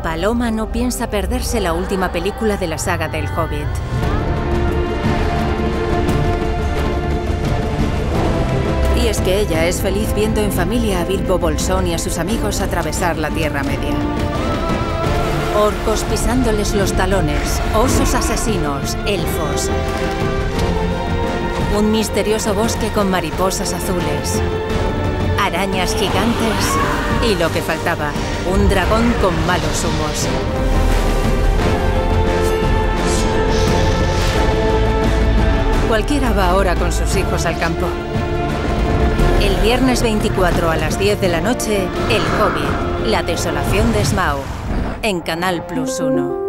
Paloma no piensa perderse la última película de la saga del Hobbit. Y es que ella es feliz viendo en familia a Bilbo Bolsón y a sus amigos atravesar la Tierra Media. Orcos pisándoles los talones, osos asesinos, elfos. Un misterioso bosque con mariposas azules, arañas gigantes y lo que faltaba, un dragón con malos humos. Cualquiera va ahora con sus hijos al campo. El viernes 24 a las 10 de la noche, El Hobbit, la desolación de Smaug, en Canal Plus 1.